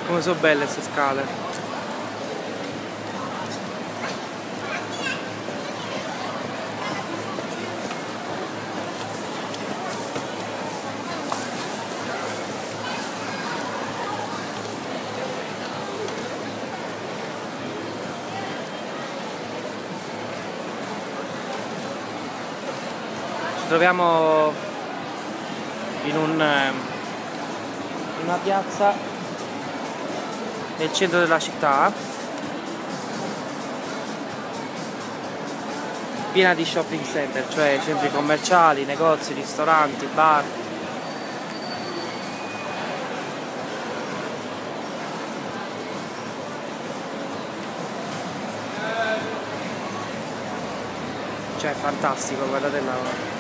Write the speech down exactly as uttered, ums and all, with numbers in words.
Come sono belle queste scale. Ci troviamo in, un, in una piazza nel centro della città, piena di shopping center, cioè centri commerciali, negozi, ristoranti, bar. Cioè fantastico, guardate là.